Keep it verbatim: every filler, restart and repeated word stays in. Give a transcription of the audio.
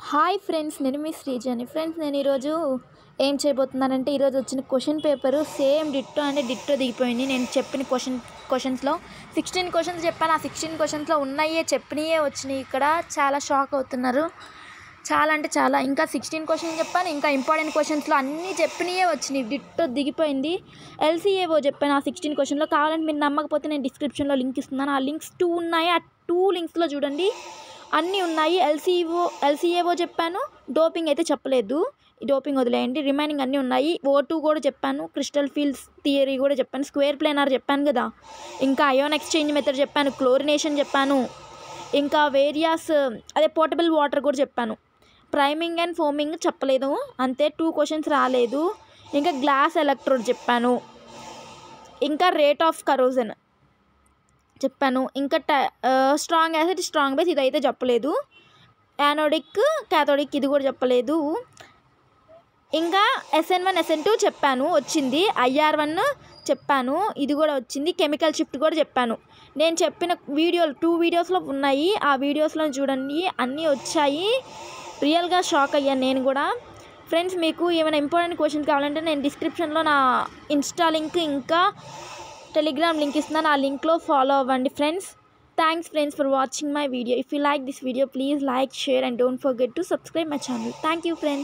Hi friends, నేను మీ శ్రీజని. Friends, నేను ఈరోజు ఏం చేయబోతున్నానంటే ఈరోజు వచ్చిన క్వశ్చన్ పేపరు సేమ్ డిట్టో అంటే డిట్టో దిగిపోయింది. నేను చెప్పిన క్వశ్చన్ క్వశ్చన్స్లో సిక్స్టీన్ క్వశ్చన్స్ చెప్పాను. ఆ సిక్స్టీన్ క్వశ్చన్స్లో ఉన్నాయే చెప్పినయే వచ్చినాయి. ఇక్కడ చాలా షాక్ అవుతున్నారు. చాలా అంటే చాలా. ఇంకా సిక్స్టీన్ క్వశ్చన్స్ చెప్పాను. ఇంకా ఇంపార్టెంట్ క్వశ్చన్స్లో అన్నీ చెప్పినయే వచ్చినాయి. డిట్టో దిగిపోయింది. ఎల్సీఏఓ చెప్పాను ఆ సిక్స్టీన్ క్వశ్చన్లో. కావాలంటే మీరు నమ్మకపోతే నేను డిస్క్రిప్షన్లో లింక్ ఇస్తున్నాను. ఆ లింక్స్ టూ ఉన్నాయి. ఆ టూ లింక్స్లో చూడండి, అన్నీ ఉన్నాయి. ఎల్సీఓ ఎల్సీఏఓ చెప్పాను. డోపింగ్ అయితే చెప్పలేదు, డోపింగ్ వదిలేయండి. రిమైనింగ్ అన్నీ ఉన్నాయి. ఓ టూ కూడా చెప్పాను. క్రిస్టల్ ఫీల్డ్స్ థియరీ కూడా చెప్పాను. స్క్వేర్ ప్లేనార్ చెప్పాను కదా. ఇంకా అయోన్ ఎక్స్చేంజ్ మెథడ్ చెప్పాను. క్లోరినేషన్ చెప్పాను. ఇంకా వేరియాస్ అదే పోర్టబుల్ వాటర్ కూడా చెప్పాను. ప్రైమింగ్ అండ్ ఫోమింగ్ చెప్పలేదు, అంతే. టూ క్వశ్చన్స్ రాలేదు. ఇంకా గ్లాస్ ఎలక్ట్రోడ్ చెప్పాను. ఇంకా రేట్ ఆఫ్ కరోజన్ చెప్పాను. ఇంకా ట స్ట్రాంగ్ యాసిడ్, స్ట్రాంగ్ బేస్ ఇదైతే చెప్పలేదు. యానోడిక్, క్యాథోడిక్ ఇది కూడా చెప్పలేదు. ఇంకా ఎస్ఎన్ వన్ ఎస్ఎన్ టూ చెప్పాను, వచ్చింది. ఐఆర్ వన్ చెప్పాను, ఇది కూడా వచ్చింది. కెమికల్ షిఫ్ట్ కూడా చెప్పాను. నేను చెప్పిన వీడియోలు టూ వీడియోస్లో ఉన్నాయి. ఆ వీడియోస్లో చూడండి, అన్నీ వచ్చాయి. రియల్గా షాక్ అయ్యాను నేను కూడా. ఫ్రెండ్స్, మీకు ఏమైనా ఇంపార్టెంట్ క్వశ్చన్స్ కావాలంటే నేను డిస్క్రిప్షన్లో నా ఇన్స్టా లింక్ ఇంకా టెలిగ్రామ్ లింక్ ఇస్తున్నాను. ఆ లింక్లో ఫాలో అవ్వండి friends. Thanks friends for watching my video. If you like this video, please like, share and don't forget to subscribe my channel. Thank you friends.